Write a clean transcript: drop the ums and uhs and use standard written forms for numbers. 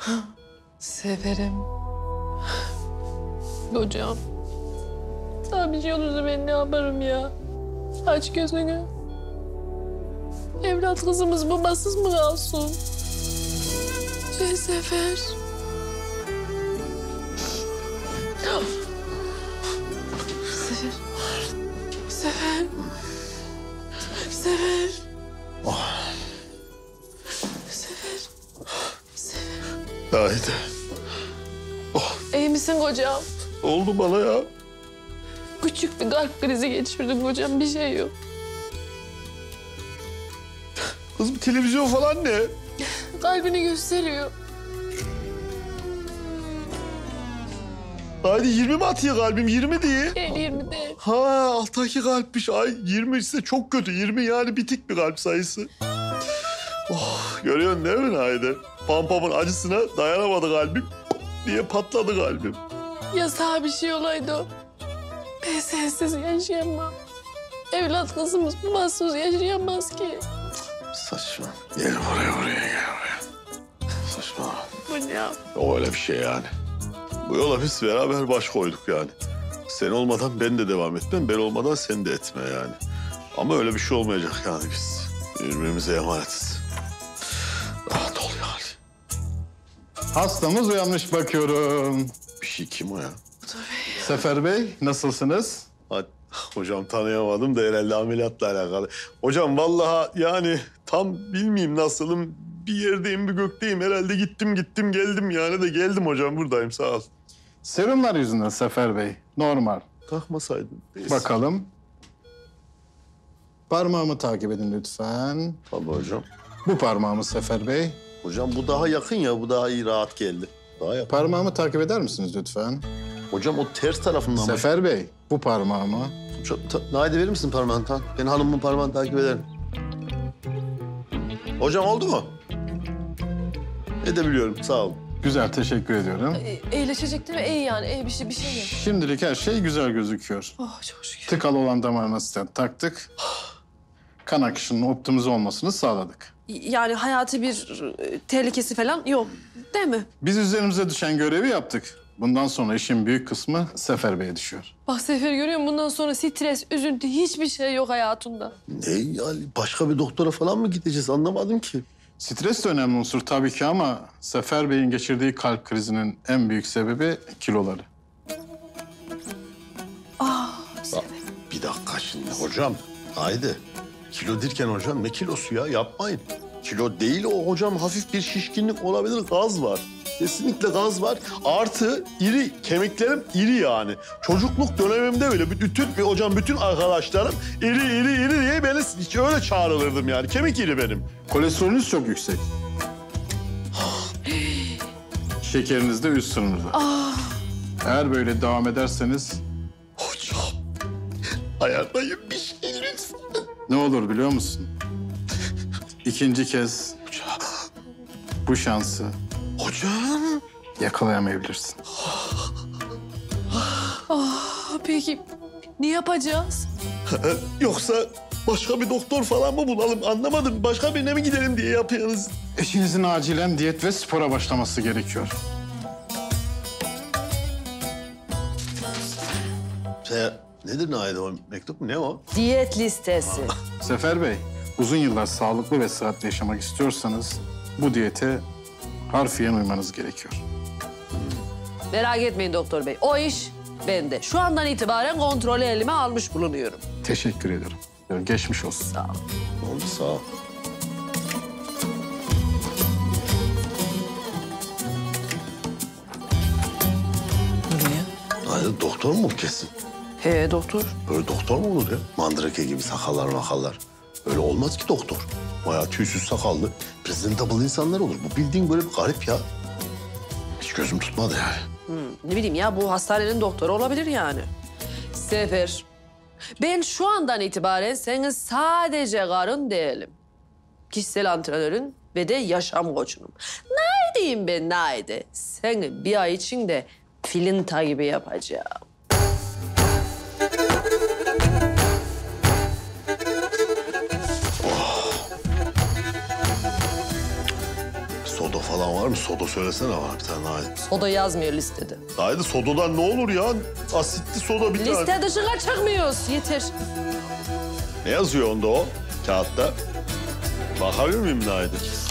Severim. Hocam. Sana bir şey olursa ben ne yaparım ya? Aç gözünü. Evlat kızımız babasız mı kalsın? Sefer. Sefer. Sefer. Oh. Sefer. Sefer. Haydi. İyi misin kocam? Oldu bana ya. Küçük bir kalp krizi geçirdin kocam. Bir şey yok. Kızım televizyon falan ne? Kalbini gösteriyor. Haydi 20 mi atıyor kalbim? 20 diye. 20 değil. Ha alttaki kalpmiş. Ay 20 ise çok kötü. 20 yani bitik bir kalp sayısı. Oh, görüyorsun değil mi Haydi? Pampamın acısına dayanamadı kalbim diye patladı kalbim. Ya sana bir şey olaydı. Ben sensiz yaşayamam. Evlat kızımız babasız yaşayamaz ki. Saçma. Gel buraya gel buraya. Saçma. Bu ne? O öyle bir şey yani. Bu yola biz beraber baş koyduk yani. Sen olmadan ben de devam etmem, ben olmadan sen de etme yani. Ama öyle bir şey olmayacak yani biz. Birbirimize emanetiz. Rahat ol yani. Hastamız uyanmış bakıyorum. Bir şey kim o ya? Sefer Bey, nasılsınız? Hocam tanıyamadım da herhalde ameliyatla alakalı. Hocam vallahi yani tam bilmeyeyim nasılım. Bir yerdeyim, bir gökteyim. Herhalde gittim geldim yani de geldim hocam. Buradayım sağ ol. Serumlar yüzünden Sefer Bey, normal. Takmasaydın. Neyse. Bakalım. Parmağımı takip edin lütfen. Tabii hocam. Bu parmağımı Sefer Bey. Hocam bu daha yakın ya. Bu daha iyi rahat geldi. Daha yakın. Parmağımı takip eder misiniz lütfen? Hocam o ters tarafından mı? Sefer Bey, bu parmağımı. Naide verir misin parmağını? Ben hanımın parmağını takip ederim. Hocam oldu mu? Edebiliyorum. Sağ olun. Güzel, teşekkür ediyorum. İyileşecek değil mi? İyi yani. İyi bir şey yok. Şimdilik her şey güzel gözüküyor. Oh çok şükür. Tıkalı olan damarına stent taktık. Kan akışının optimize olmasını sağladık. Yani hayati bir tehlikesi falan yok değil mi? Biz üzerimize düşen görevi yaptık. Bundan sonra işin büyük kısmı Sefer Bey'e düşüyor. Bak Sefer görüyor musun? Bundan sonra stres, üzüntü hiçbir şey yok hayatında. Ne yani başka bir doktora falan mı gideceğiz anlamadım ki. Stres de önemli unsur tabii ki ama Sefer Bey'in geçirdiği kalp krizinin en büyük sebebi kiloları. Bir dakika şimdi hocam. Haydi. Kilo derken hocam ne kilosu ya yapmayın. Kilo değil o hocam hafif bir şişkinlik olabilir gaz var. Kesinlikle gaz var. Artı iri kemiklerim iri yani. Çocukluk dönemimde bile bütün arkadaşlarım iri diye beni öyle çağrılırdım yani. Kemik iri benim. Kolesterolünüz çok yüksek. Şekeriniz de üst sınırda. Eğer böyle devam ederseniz Hocam ayarlayın bir şey lütfen. ne olur biliyor musun? İkinci kez bu şansı Hocam. yakalayamayabilirsin. Peki ne yapacağız? Yoksa başka bir doktor falan mı bulalım anlamadım. Başka birine mi gidelim diye yapıyorsunuz. Eşinizin acilen diyet ve spora başlaması gerekiyor. Nedir Naide o mektup mu? Ne o? Diyet listesi. Sefer Bey, uzun yıllar sağlıklı ve sıhhatli yaşamak istiyorsanız bu diyete harfiyen uymanız gerekiyor. Merak etmeyin doktor bey. O iş bende. Şu andan itibaren kontrolü elime almış bulunuyorum. Teşekkür ederim. Geçmiş olsun. Sağ olun. Oldu sağ ol. Naide doktor mu bu kesin? He doktor. Böyle doktor mu olur ya? Mandrake gibi sakallar makallar. Öyle olmaz ki doktor. Bayağı tüysüz sakallı, presentable insanlar olur. Bu bildiğin böyle bir garip ya. Hiç gözüm tutmadı yani. Ne bileyim ya bu hastanenin doktoru olabilir yani. Sefer, ben şu andan itibaren senin sadece karın değilim. Kişisel antrenörün ve de yaşam koçunum. Naide'yim ben Naide. Seni bir ay içinde filinta gibi yapacağım. Soda falan var mı? Soda söylesene bana bir tane Naide. Soda yazmıyor listede. Naide sodadan ne olur ya? Asitli soda bir tane. Liste dışına çıkmıyoruz. Yeter. Ne yazıyor onda o kağıtta? Bakabilir miyim Naide?